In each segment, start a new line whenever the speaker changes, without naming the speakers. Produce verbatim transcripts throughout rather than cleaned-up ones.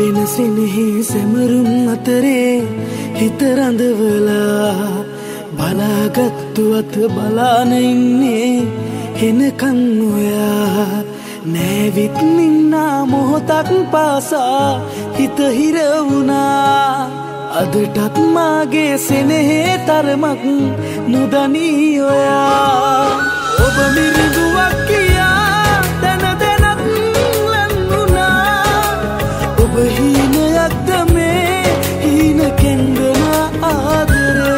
වෙනසෙනෙහි සැමරුම් අතරේ හිත රඳවලා බලාගත්තු අත බලාන ඉන්නේ හෙනකන් ඔයා නැවිත් නින්නා මොහොතක් පාසා හිත හිර වුණා අදටත් මාගේ සෙනෙහේ තරමක් නොදනී ඔයා ඔබ මිරිඟුවක් කියා දැන දැනත් ලන්නුනා ඔබ හීනයක්ද මේ හීන කෙන්දන ආදරේ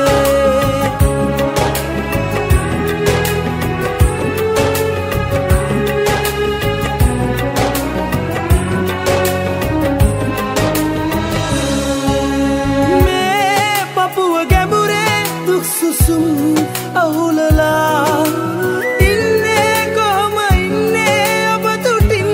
සුසුම් අවුලලා ඉන්නේ කොහොම ඉන්නේ ඔබ තුටින්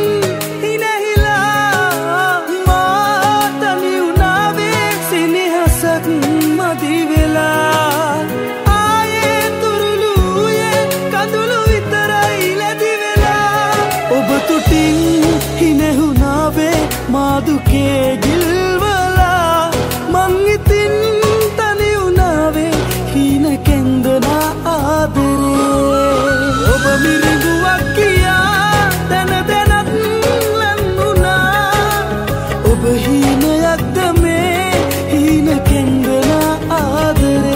හිනහිලා මා තනි වුණාවේ සිනහසක් මදි වෙලා ආයේ තුරුළුයේ කඳුළු විතරයි ලැබි වෙලා ඔබ තුටින් හිනහුණාවේ මා දුකේ ගිල්වලා මං ඉතින් කෙන්දනා ආදරේ ඔබ මිරිඟුවක් කියා දැන දැනත් ලන්නුනා ඔබ හීනයක්ද මේ හීන කෙන්දනා ආදරේ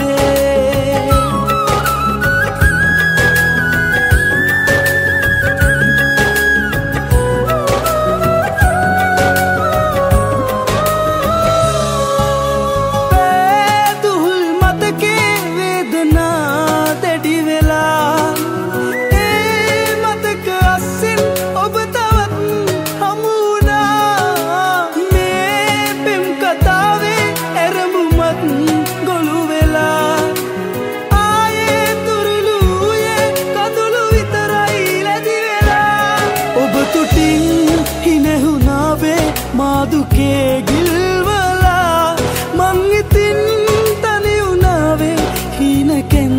දුකේ ගිල්වලා මං ඉතින් තනි වුණාවේ හීන කෙන්